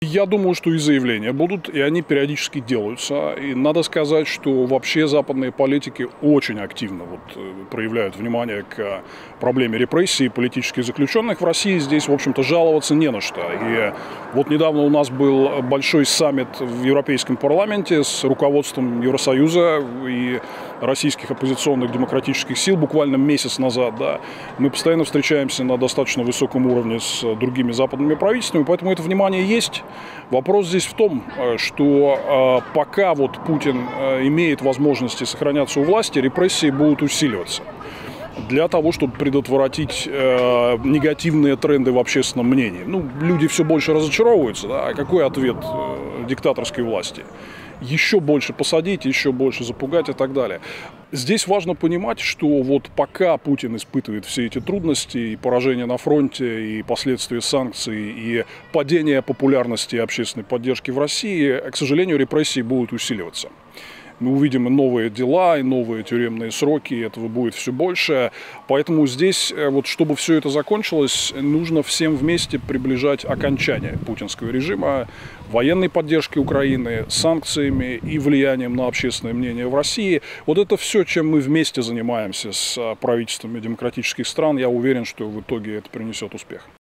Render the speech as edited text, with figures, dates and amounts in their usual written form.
Я думаю, что и заявления будут, и они периодически делаются. И надо сказать, что вообще западные политики очень активно проявляют внимание к проблеме репрессий политических заключенных. В России здесь, в общем-то, жаловаться не на что. И вот недавно у нас был большой саммит в Европейском парламенте с руководством Евросоюза и российских оппозиционных демократических сил буквально месяц назад. Да. Мы постоянно встречаемся на достаточно высоком уровне с другими западными правительствами, поэтому это внимание есть. Вопрос здесь в том, что пока Путин имеет возможности сохраняться у власти, репрессии будут усиливаться. Для того, чтобы предотвратить негативные тренды в общественном мнении. Люди все больше разочаровываются. Да? А какой ответ диктаторской власти? Еще больше посадить, еще больше запугать и так далее. Здесь важно понимать, что пока Путин испытывает все эти трудности, и поражение на фронте, и последствия санкций, и падение популярности и общественной поддержки в России, к сожалению, репрессии будут усиливаться. Мы увидим и новые дела, и новые тюремные сроки, и этого будет все больше. Поэтому здесь, чтобы все это закончилось, нужно всем вместе приближать окончание путинского режима, военной поддержки Украины, санкциями и влиянием на общественное мнение в России. Это все, чем мы вместе занимаемся с правительствами демократических стран. Я уверен, что в итоге это принесет успех.